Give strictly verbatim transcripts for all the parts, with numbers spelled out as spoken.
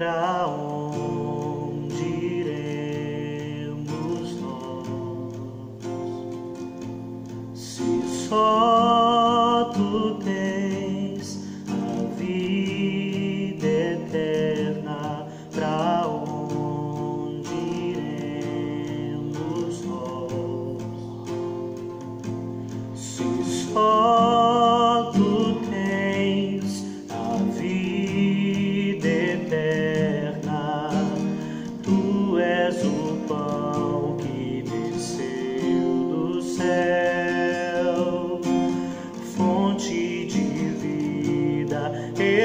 Pra onde iremos nós, se só tu tens a vida eterna? Pra onde iremos nós, se só tu tens a vida eterna? Tu és o pão que desceu do céu, fonte de vida,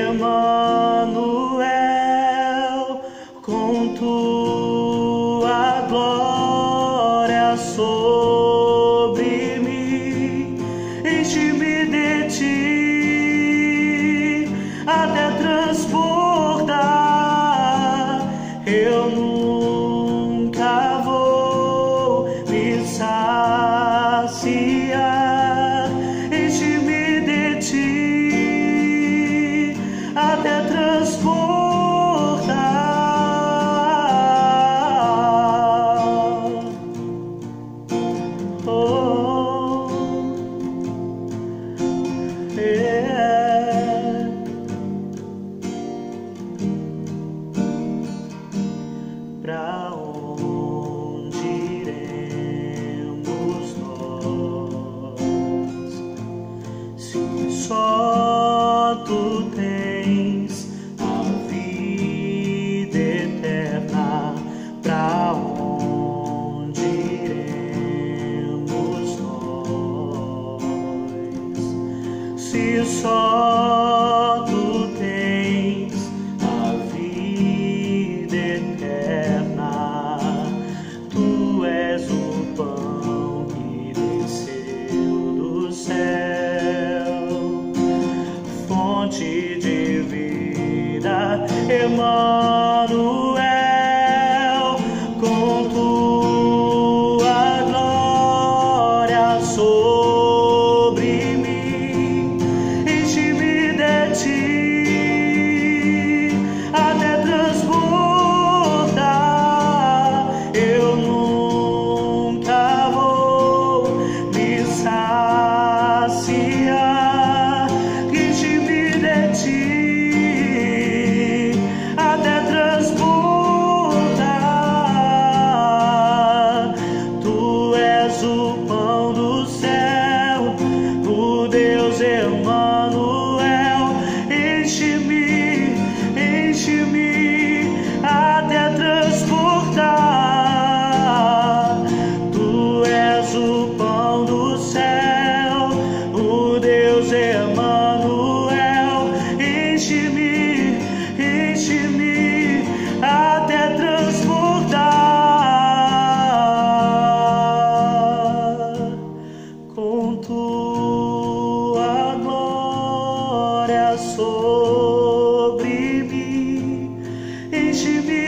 Emanuel, com tua glória sobre mim, enche-me de ti até transbordar. Eu nunca vou me saciar, enche-me de ti até transbordar. Oh, yeah. Pra onde iremos nós, se só tu tens a vida eterna? Pra onde iremos nós, se só tu tens a vida eterna? Tu és o pão que desceu do céu, fonte de vida, Emanuel, com tua glória sobre mim, enche-me de ti até transbordar. Eu nunca vou me saciar, enche-me de ti até transbordar. Tu és o pão do céu, o Deus Emanuel, enche-me, enche-me até transbordar. Tu és o pão do céu, o Deus Emanuel, enche-me, enche-me até transbordar. Com tua glória sobre mim, enche-me